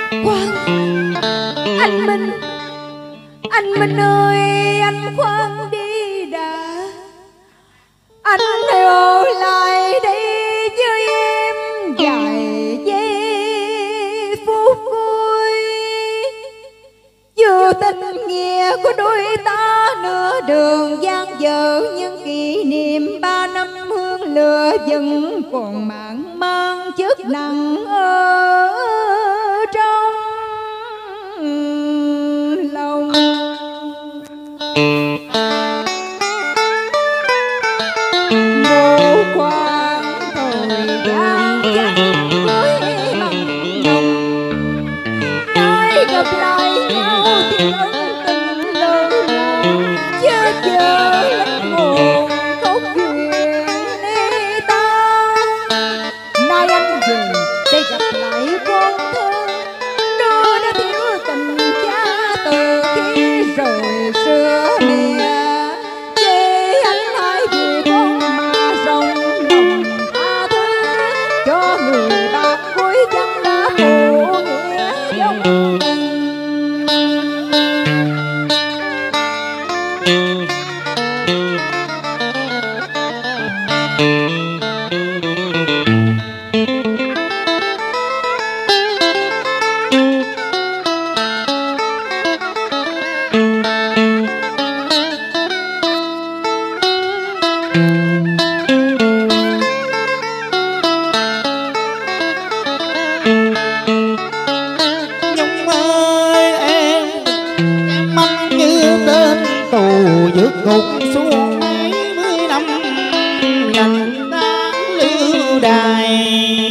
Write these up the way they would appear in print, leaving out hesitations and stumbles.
Khoan, anh Minh, anh Minh ơi, anh khoan đi đã. Anh hãy ở lại đây với em vài giây phút cuối. Dù tình nghĩa của đôi ta nửa đường gian dở, nhưng kỷ niệm 3 năm hương lửa vẫn còn mặn mang chất nặng ở trong lòng. Một khoảng thời gian chẳng với bằng đồng, nơi gặp lại nhau thì ân tình lớn chết giờ lẫn nguồn khóc chuyện ly tan. Nay anh về để gặp lại con thơ, nơi đã thiếu tình cha từ khi rời xưa mẹ. Để anh hãy vì con mà rộng lòng tha thứ cho người bạn cuối chẳng đã phụ nghĩa dòng tình. Nhung ơi em mong như tên tù vượt ngục xuống mấy mươi năm nhận đáng lưu đài.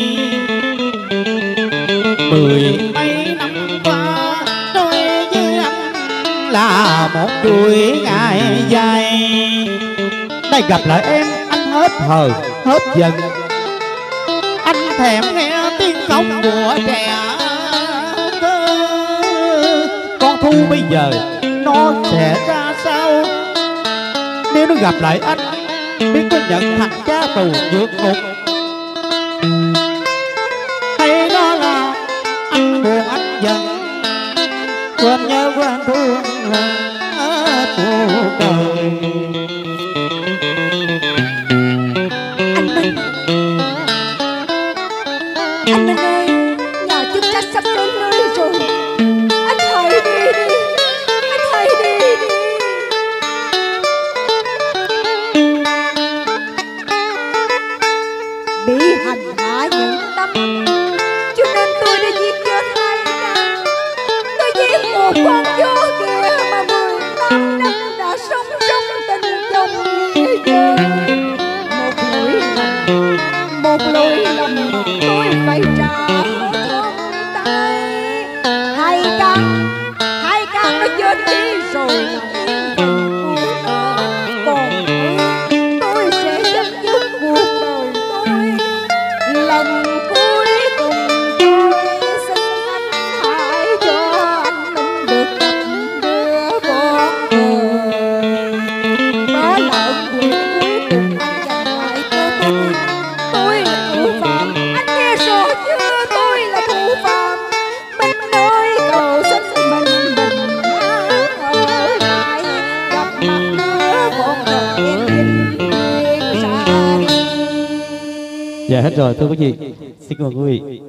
10 mấy năm qua đôi với anh là một chuỗi ngày dài. Đây gặp lại em anh hết hờn hết giận, anh thèm nghe tiếng khóc của trẻ thơ. Con Thu bây giờ nó sẽ ra sao nếu nó gặp lại anh, biết có nhận thằng cha tù vượt ngục, hay đó là anh buồn anh giận quên nhớ quên thương hết cuộc đời. Anh Minh ơi, nhà chức trách sắp đến nơi rồi. Anh hãy đi đi, anh hãy đi đi. Bị hành hạ những tâm, cho nên tôi đã giết chết 2 ca. Tôi giết một con chó kia mà 18 năm đã sống trong tình chồng nghĩa vợ. Một lỗi lầm tôi phải trả không tay. 2 can nó chết đi rồi, còn tôi sẽ chấm dứt cuộc đời tôi. Lần cuối cùng tôi xin anh hãy cho anh Minh được gặp đứa con đời. Đó là ân quyền cuối cùng anh dành lại cho tôi. Tôi là thủ phạm, anh nghe rõ chưa? Tôi là thủ phạm. Minh ơi, cầu xin mình bình an ở lại, gặp mặt đứa con đời em vĩnh viễn ra đi. Dạ hết rồi thưa quý vị, xin mời quý vị.